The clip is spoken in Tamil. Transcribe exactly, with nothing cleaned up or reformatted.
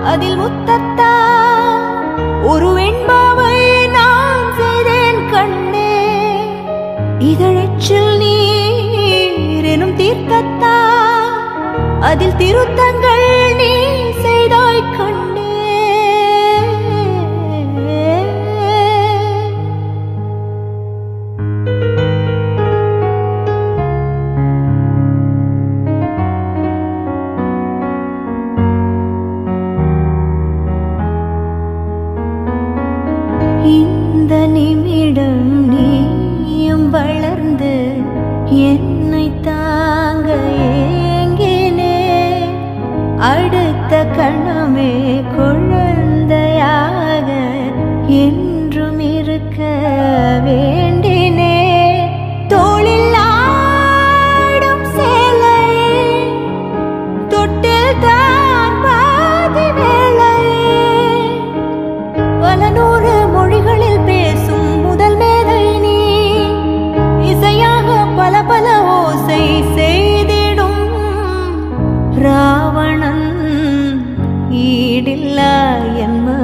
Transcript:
அதில் முத்தத்தா ஒரு வெண்பாவை நான் செய்தேன் கண்ணே. இதழச்சில் நீர் எனும் தீர்த்தத்தா அதில் திருத்தங்கள் நீ செய்தாய் கண்ணே. இந்த நிமிடம் நீயும் வளர்ந்து என்னை தாங்க ஏங்கினே. அடுத்த கணமே குழந்தையாக என்றும் இருக்க வேண்டினே. தோளில் ஆடும் சேலை தொட்டில் தான் பாதி வேலை. பல நூறு மொழிகளில் பேசும் முதல் மேதை நீ. இசையாக பல பல ஓசை செய்திடும் ராவணன் ஈடில்லா என்